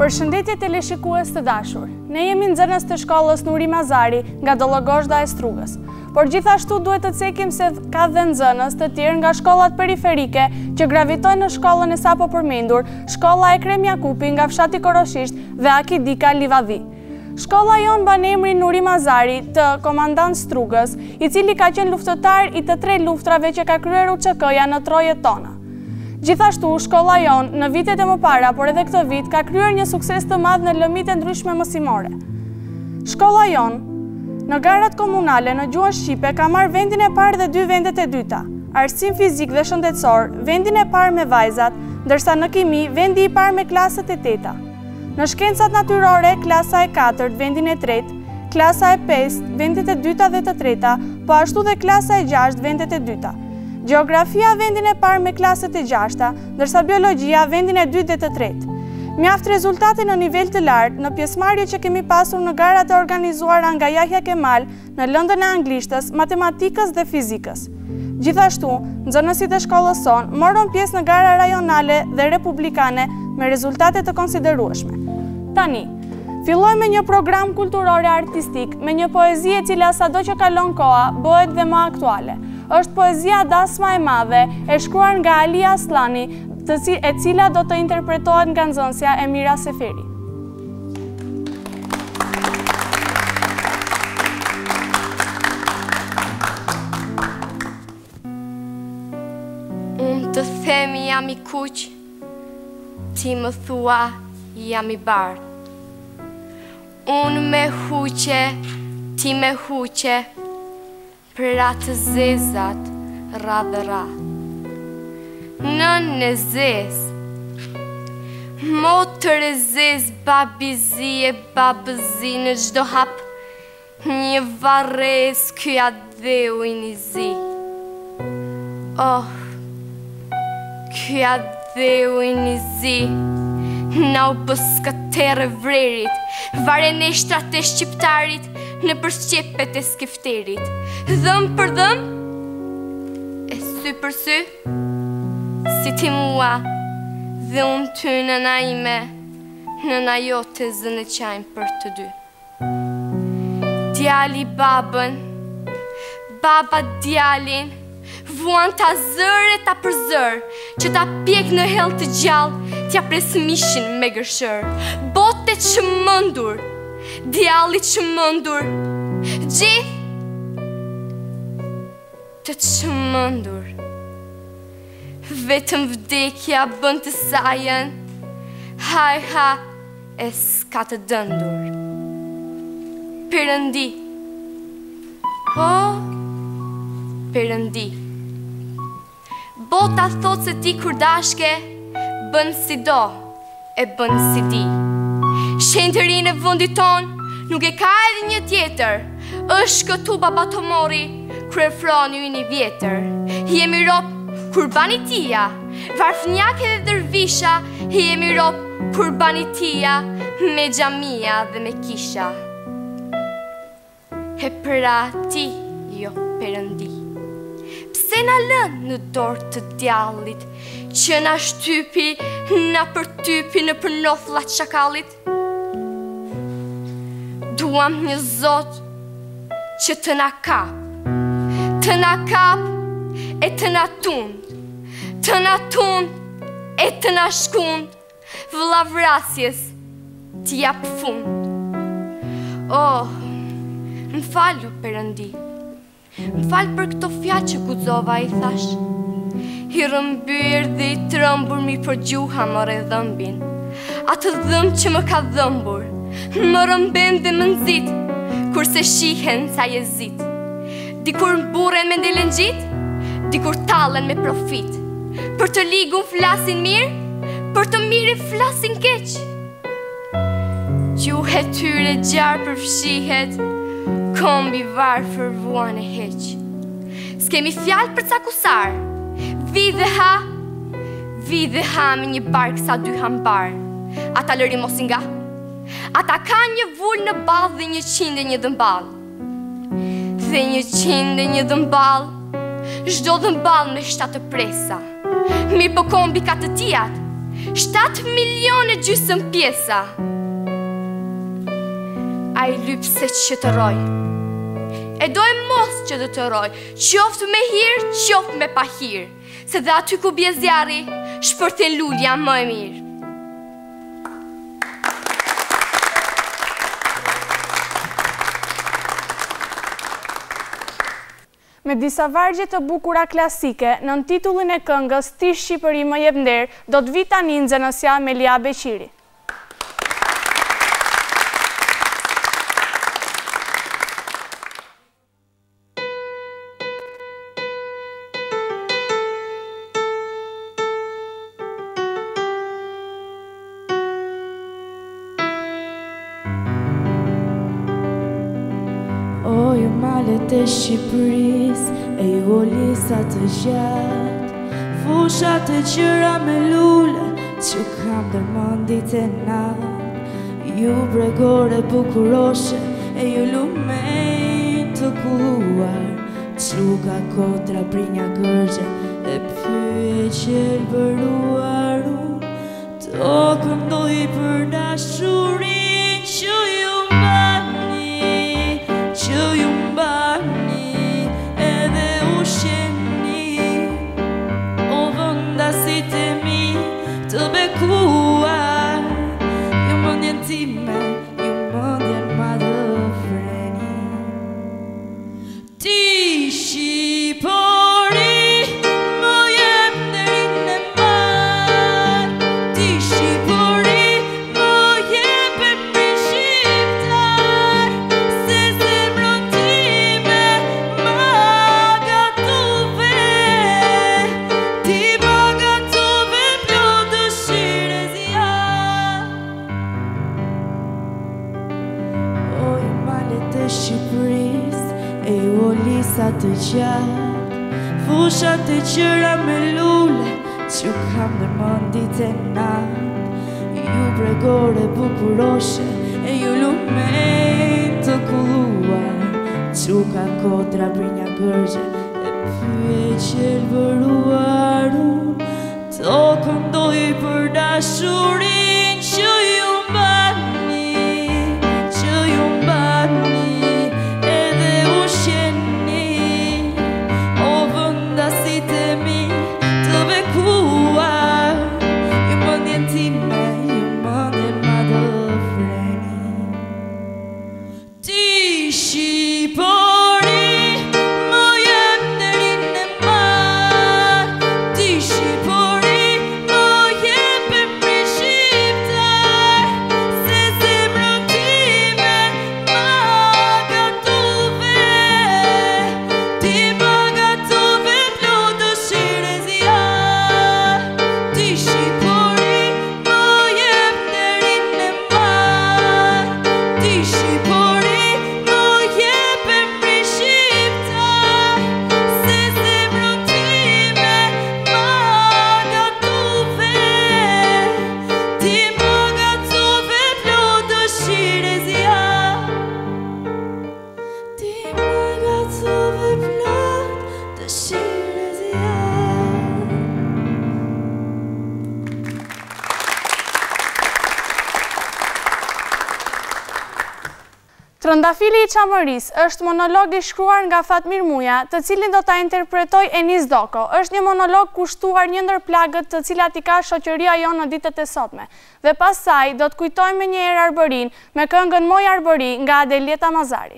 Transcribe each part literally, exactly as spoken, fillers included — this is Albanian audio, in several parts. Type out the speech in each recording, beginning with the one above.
Përshëndetje teleshikues të dashur, ne jemi nxënës të shkollës Nuri Mazari nga Dollogozhda e Strugës, por gjithashtu duhet të cekim se ka dhe nxënës të tjerë nga shkollat periferike që gravitojnë në shkollën e sapo përmendur, shkolla Ekrem Jakupi nga fshati Koroshisht dhe Akidika Livadhi. Shkolla jon ban emrin Nuri Mazari të komandant Strugës, i cili ka qenë luftëtar i të tre luftrave që ka kryer U Ç K-ja në trojet tona. Gjithashtu, shkolla jon në vitet e mëpara, por edhe këtë vit, ka kryer një sukses të madh në lëmit e ndryshme mësimore. Shkolla jon, në garat komunale në gjuhën shqipe, ka marrë vendin e parë dhe dy vendet e dyta, arsim fizik dhe shëndetësor, vendin e parë me vajzat, ndërsa në kimi, vendi i parë me klasët e teta. Në shkencat natyrore, klasa e katërt, vendin e tretë, klasa e pestë, vendet e dyta dhe të treta, po ashtu dhe klasa e gjashtë, vendet e dyta. Gjeografia vendin e parë me klasët e gjashta, ndërsa biologjia vendin e dytë dhe të tretë. Mjaft rezultate në nivel të lartë në pjesëmarrje që kemi pasur në garat e organizuara nga Yahya Kemal në lëndën e anglishtës, matematikës dhe fizikës. Gjithashtu, nxënësit e shkollës son morën pjesë në gara rajonale dhe republikane me rezultate të konsiderueshme. Tani, filloj me një program kulturore artistik me një poezi e cila sado që kalon koha bëhet dhe më aktuale. Është poezia Dasma e Madhe, e shkruar nga Alia Aslani, e cila do të interpretohet nga nxënësja Emira Seferi. Unë të themi jam i kuq, ti më thua jam i bardh. Unë me huqe, ti me huqe, për atë zezat ra dhe ra. Nën e zez, motër e zez, babizi e babëzi në gjdo hap, një varez kja dheu i një zi. Oh, kja dheu i një zi, na u bëskatere vrerit, vare në shtrat e shqiptarit, në përshqepet e skifterit. Dhëm për dhëm, e sy për sy, si ti mua, dhe unë ty në na ime, në na jote zënë qajnë për të dy. Djali babën, baba djalin, vuan ta zër e ta për zër, që ta pjek në hell të gjallë, tja pres mishin me gërshër. Bote që mëndur, djali që mëndur, gjithë të që mëndur. Vetëm vdekja bën të sajën, haj ha e s'ka të dëndur. Perëndi, o, perëndi, bota thot se ti kur dashke, bën si do, e bën si di. Shenjtërinë e vendit ton, nuk e ka edhe një tjetër, është këtu baba të mori, kryefroni i një vjetër. Jemi rop kurbani tia, varfnjake dhe dërvisha, jemi rop kurbani tia, me xhamia dhe me kisha. E pra ti, jo perëndi, pse na lën në dorë të djallit, që na shtypi, na përtypi në përnofllat çakallit? Duam një Zot që të na kap, të na kap e të na tund, të na tund e të na shkund, vëllavrasjes t'jap fund. Oh, më falu perëndi, më falë për këto fjalë që guxova i thash. I rëmbyer dhe i trëmbur mi për gjuha më re dhëmbin, atë dhëmb që më ka dhëmbur, më rëmben dhe më nxit, kurse shihen sa jezit. Dikur mburen me ndelen gjit, dikur tallen me profit. Për të ligun flasin mirë, për të mirë flasin keq. Gjuhe tyre gjarë përfshihet, kombi varë fërvuan e heq. S'kemi fjalë për ca kusar, vi dhe ha, vi dhe ha me një bark sa dy hambar. Ata lëri mosin nga, ata ka një vull në ball dhe një qinde një dëmball. Dhe një qinde një dëmball, zhdo dëmball me shtatë presa. Mirë po kombi ka të tijat, shtatë milione gjysëm pjesa. A i lypë se që të roj. E doj mos që të të roj, qoftë me hirë, qoftë me pa hirë, se dhe aty ku bje zjarri, shpërtin lulja më e mirë. Me disa vargje të bukura klasike, nën titullin e këngës Ti Shqipëri më jep nder, do të vi tani nxënësja Melia Beqiri. O ju malet e Shqipëris, e ju olisat të gjatë, fushat e qëra me lule, që kam dërmëndit e natë, ju bregore bukuroshe, e ju lumejn të kulluar, quka kotra brinja gërgje, e pyje qelë bëruar unë, tokëm do i për dashurin që ju mbani, që ju mbani edhe ushqeni, o vëndasit e mi të bekuar, ju mëndjen time, ju mëndjen madë freni. Ti Shqipëri më jep nderin e marë, ti Shqipëri më jep emrin shqiptar, se zemrën time ma gatuve, ti ma gatuve plot dëshire zjarr. O ju malet e Shqipëris, e ju olisat të gjatë, fushat e qëra me lule, që kam dërmëndit e natë, ju bregore bukuroshe, e ju lumejn të kulluar, quka kotra brinja gërgje, e pyje qelë bëruar unë, tokëm do i për dashurin që ju mbani, që ju mbani edhe ushqeni, o vëndasit e mi të bekuar, ju mëndjen time, ju mëndjen madë freni. Ti Shqipëri më jep nderin e marë, ti Shqipëri më jep emrin shqiptar, se zemrën time ma gatuve, ti ma gatuve plot dëshire zjarr. Ti Shqipëri më jep nderin e marë, ti Shqipëri më jep emrin shqiptar, se zemrën time ma gatuve, ti ma gatuve plot dëshire zjarr, ti ma gatuve plot dëshire zjarr. Trëndafili i Qamëris është monolog i shkruar nga Fatmir Muja, të cilin do ta interpretoj Enis Doko. Është një monolog kushtuar një ndër plagët të cilat i ka shoqëria jonë në ditët e sotme. Dhe pas saj do të kujtojmë një herë Arbërin me këngën Moj Arbëri nga Adelieta Mazari.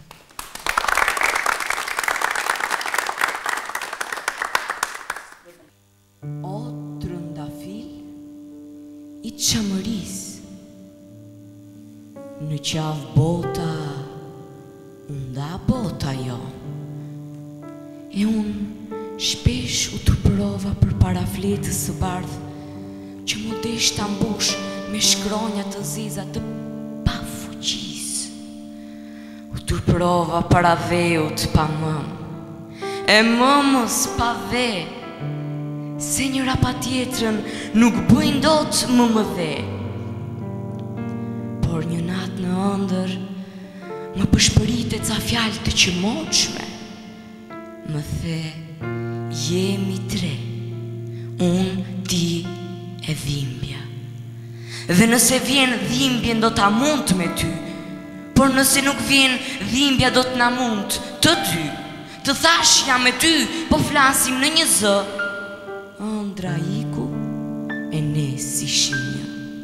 O trëndafil i Qamëris, në qavë bota, nda bota jo, e unë shpesh u turprova për para fletës së bardhë, që mu desh të ambush me shkronja të ziza të pa fuqis. U turprova para dheut pa mëmë, e mëmës pa dhe, se njëra pa tjetrën nuk bëjnë dot më më dhe. Por një natë në ëndër, më pëshpërite ca fjalë të qëmoqme, më the, jemi tre, unë, ti e dhimbja. Dhe nëse vjen dhimbje do ta mund me ty, por nëse nuk vjen dhimbja do të na mund të dy. Të thash jam me ty, po flasim në një zë, ëndra iku e ne si shinja.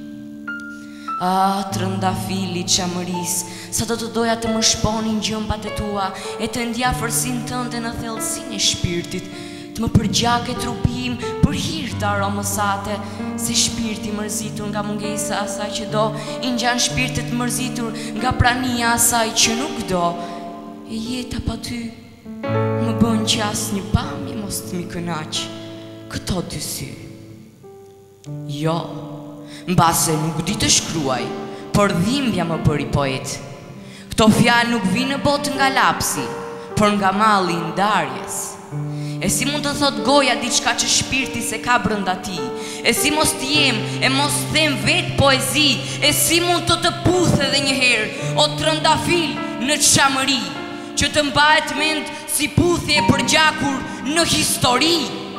A, trëndafili qamëris, sa do të doja të më shponin gjëmbat e tua, e të ndja fërsin tënde në thellësin e shpirtit, të më përgjake trupim për hir të aromësate, se shpirti mërzitur nga mungesa asaj që do, i ngjan shpirtet mërzitur nga prania asaj që nuk do. E jeta pa ty më bën që asnjë pamje mos të mi kënaq këto dy sy. Jo, mbase nuk di të shkruaj, por dhimbja më bëri poet. Këto fjalë nuk vinë në botë nga lapsi, por nga malli i ndarjes. E si mund të thot goja diçka që shpirti se ka brënda ti? E si mos t'jem, e mos them vet poezi? E si mund të të puth edhe një herë, o trëndafil në qamëri, që të mbahet mend si puthje e përgjakur në histori?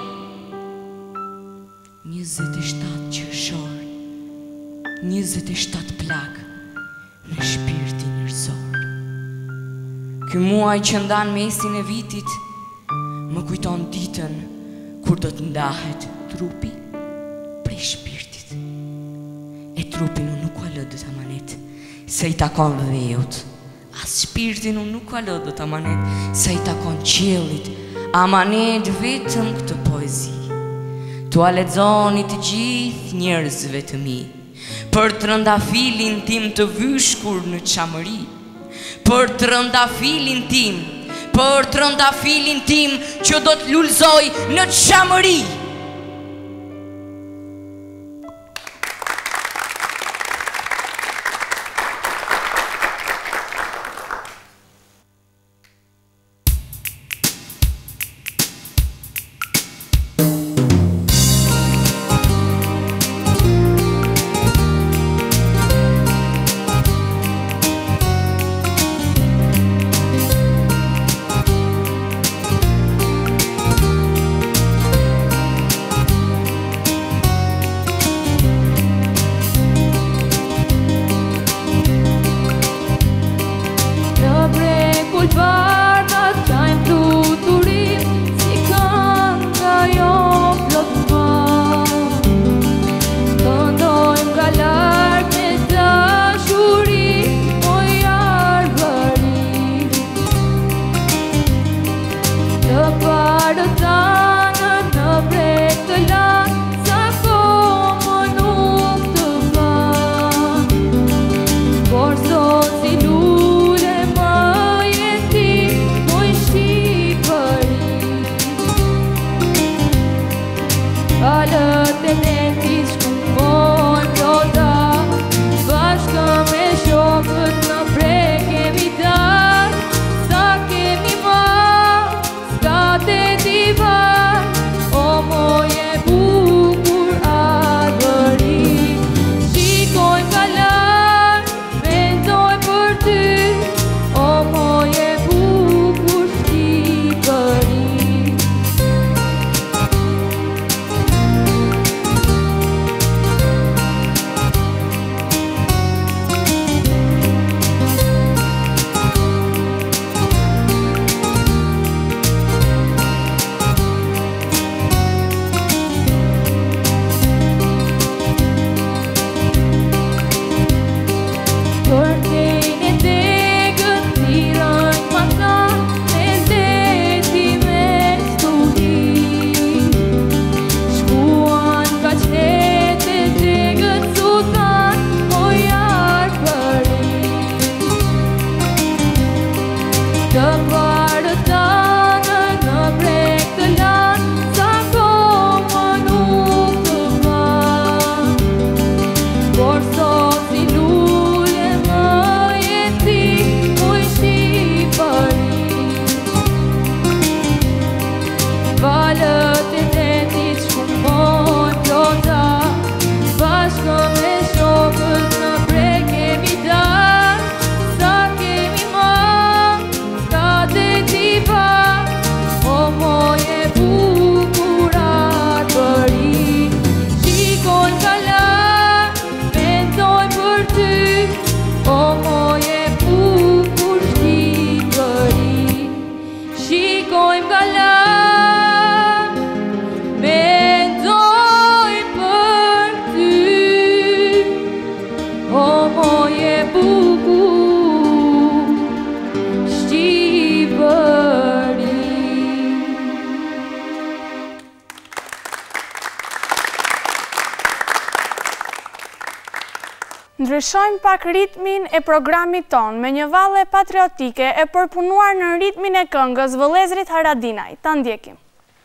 njëzet e shtatë qershor, njëzet e shtatë plak në shpirti njerëzor. Ky muaj që ndan mesin e vitit më kujton ditën kur do të ndahet trupi prej shpirtit. E trupin unë nuk ka lë do të amanet, se i takon dheut. As shpirtin unë nuk ka lë do të amanet, se i takon qiellit. Amanet vetëm këtë poezi. Tua lexoni të gjithë njerëzve të mi, për trëndafilin tim të vyshkur në qamëri, për trëndafilin tim, për trëndafilin tim që do të lulzoj në qamëri. moje bukur Shqipëri. Ndryshojmë pak ritmin e programit ton me një valle patriotike e përpunuar në ritmin e këngës Vëllezrit Haradinaj. Ta ndjekim.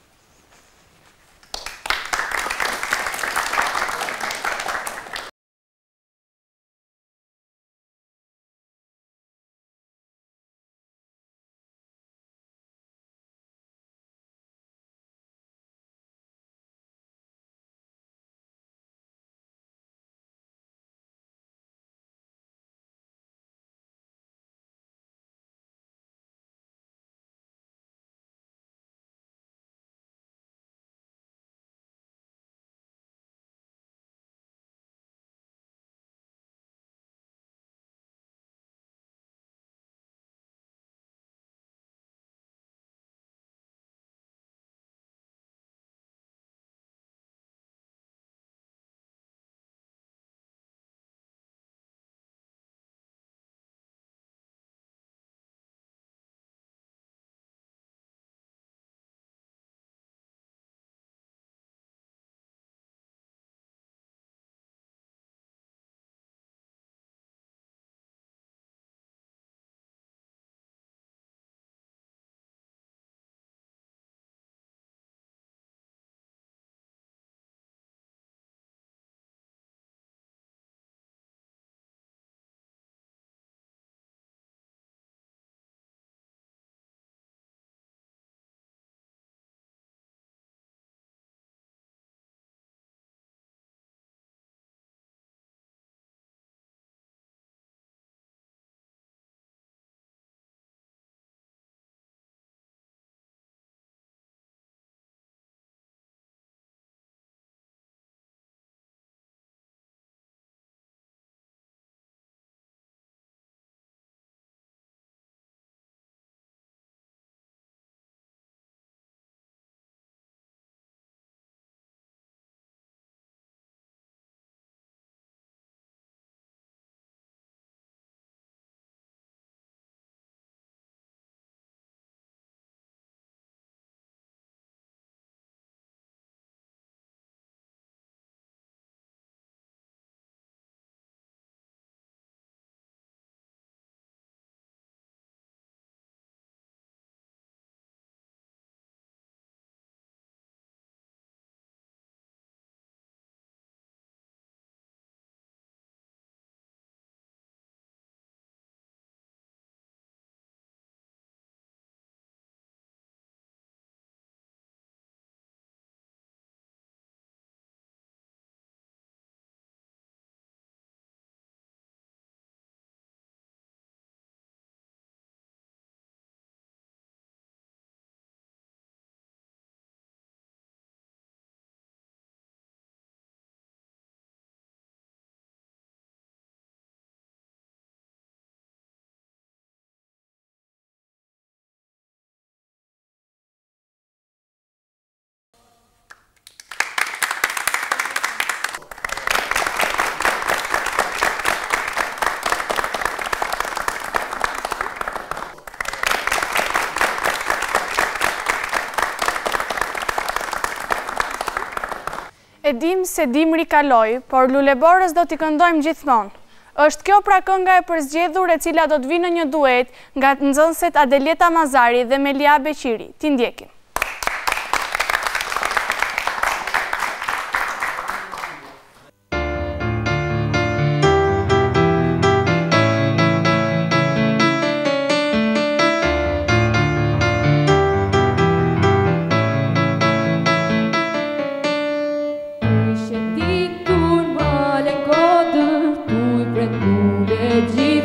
E dim se dimri kaloi, por luleborës do t'i këndojmë gjithmonë. Është kjo pra kënga e përzgjedhur e cila do të vinë në një duet nga nxënëset Adeleta Mazari dhe Melia Beqiri. Ti ndjekim.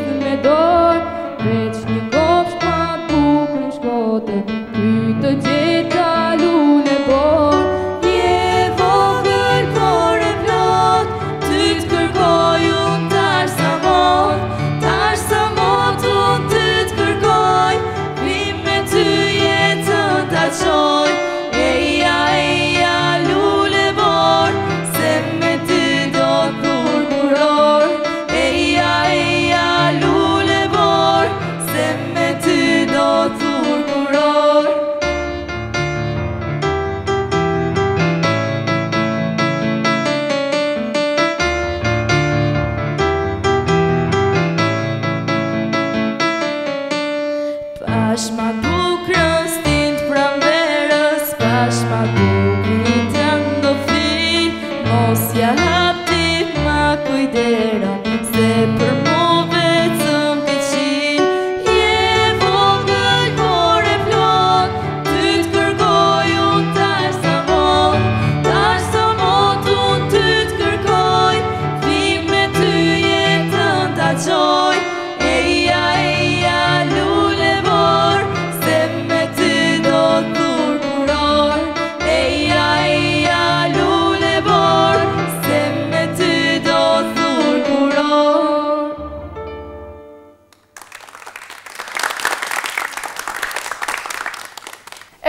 Veç një kopsh ma t'bukën shkote, ty të gjej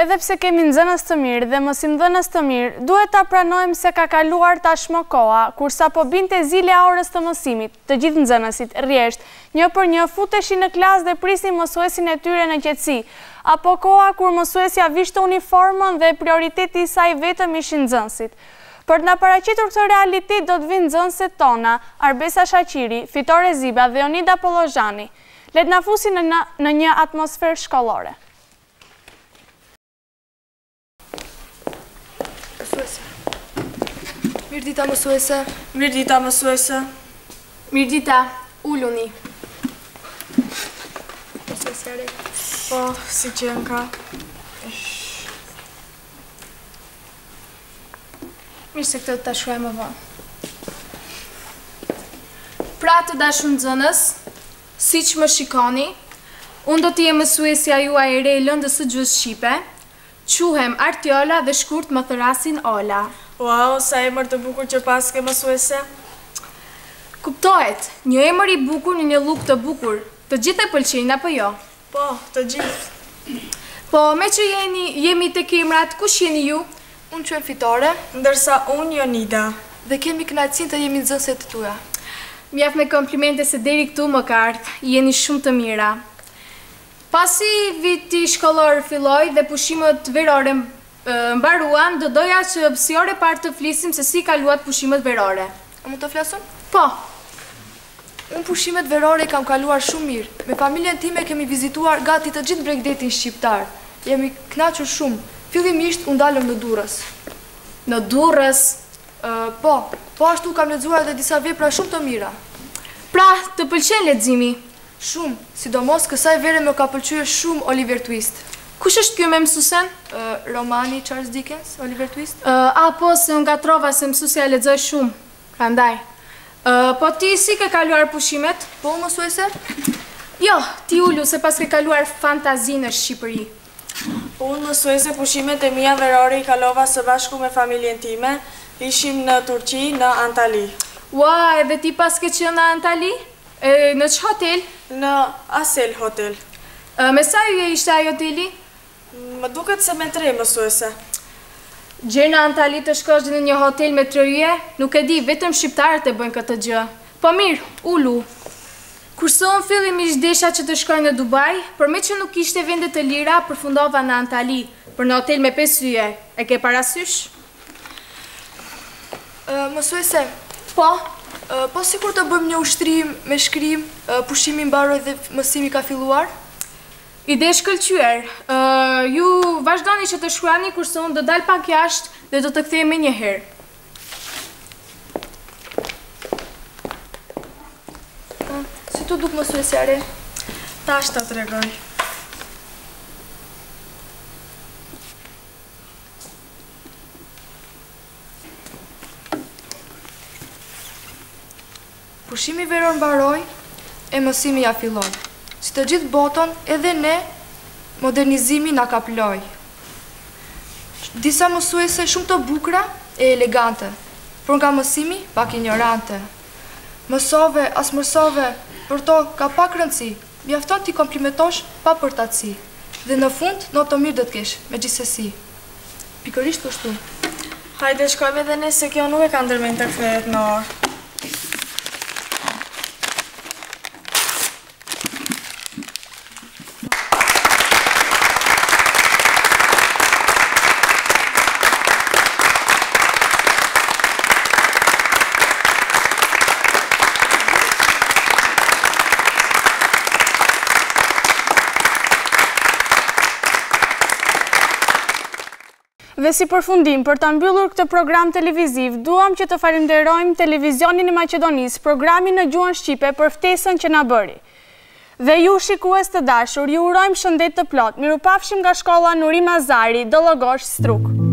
edhe pse kemi nxënës të mirë dhe mësimdhënës të mirë, duhet ta pranojmë se ka kaluar tashmë koha, kur sapo binte zile orës të mësimit, të gjithë nxënësit rresht, një për një futeshin në klasë dhe prisnin mësuesin e tyre në qetësi, apo koha kur mësuesja vishte uniformën dhe prioriteti i saj vetëm ishin nxënësit. Për të na paraqitur këtë realitet do të vinë nxënësit tona, Arbesa Shaqiri, Fitore Ziba dhe Jonida Pollozhani. Le të na fusin në, në një atmosferë shkollore. Mirë dita mësuese. Mirë dita mësuese. Mirë dita, ulluni. Mësuese re. Po, si që në ka. Mirë se këtë të shuaj më vonë. Pra të dashur nxënës, si që më shikoni, unë do t'je mësuesja juaj e re e lëndës së gjuhës shqipe, quhem Artiola dhe shkurt më thërasin Ola. Wow, sa emër të bukur që pas ke mësuese. Kuptohet, një emër i bukur në një luk të bukur, të gjithë e pëlqejnë apo jo? Po, të gjithë. Po, me që jeni, jemi të kemrat, kush jeni ju? Unë qëmë Fitore. Ndërsa unë Jonida. Dhe kemi kënaqësinë të jemi nxënëse të tuaja. Mjaft me komplimente se deri këtu më ka ardhur, jeni shumë të mira. Pasi viti shkollor filloi dhe pushimet verore mbaruan, do doja që si ore parë të flisim se si kaluat pushimet verore. A mund të flasëm? Po. Unë pushimet verore i kam kaluar shumë mirë. Me familjen time kemi vizituar gati të gjithë Bregdetin shqiptar. Jemi kënaqur shumë. Fillimisht u ndalëm në Durrës. Në Durrës? Uh, po, po ashtu kam lexuar edhe disa vepra shumë të mira. Pra, të pëlqen leximi? Shumë, sidomos kësaj vere më ka pëlqyer shumë Oliver Twist. Kush është ky me mësuesen? Uh, romani Charles Dickens, Oliver Twist? Uh, a, po, se unë gatrova se mësusja lexoj shumë. Prandaj. Uh, po ti si ke kaluar pushimet? Po, mësuese? Jo, ti ulu se pas ke kaluar fantazi në Shqipëri. Unë mësuese pushimet e mia verore i kalova së bashku me familjen time. Ishim në Turqi, në Antali. Ua, edhe ti pas ke qenë në Antali? E, në që hotel? Në Asel Hotel. E, me sa ju e ishte ai hoteli? Më duket se me tre mësuese. Gjerë në Antali të shkosh në një hotel me tre yje? Nuk e di, vetëm shqiptarët e bëjnë këtë gjë. Po mirë, ulu. Kurse unë fillimisht desha që të shkoj në Dubai, për me që nuk ishte vende të lira, përfundova në Antali, për në hotel me pesë yje. E ke parasysh? Uh, mësuese, po, uh, po sikur të bëjmë një ushtrim me shkrim, uh, pushimi mbaroi dhe mësimi ka filluar? Ide shkëlqyer. Uh, ju vazhdoni që të shkruani kurse unë do dal pak jashtë dhe do të kthehem më një herë. Uh, si tu duk mësuesja re? Tash ta tregoj. Pushimi veror mbaroi e mësimi ja filloi. Si të gjithë botën, edhe ne, modernizimi na ka ploj. Disa mësuese shumë të bukura e elegante, por nga mësimi pak ignorante. Mësove, as mësove, për to ka pak rëndësi, mjafton t'i komplimetosh pa përtatësi. Dhe në fund, në të mirë do të kesh, me gjithsesi. Pikërisht kështu. Hajde shkojme dhe ne se kjo nuk e ka ndërmend të kthehet në orë. Dhe si përfundim, për të mbyllur këtë program televiziv, duam që të falenderojmë Televizionin e Maqedonisë, programin në gjuhën shqipe për ftesën që na bëri. Dhe ju shikues të dashur, ju urojmë shëndet të plot. Mirupafshim nga shkolla Nuri Mazari, Dollogosh, Struk.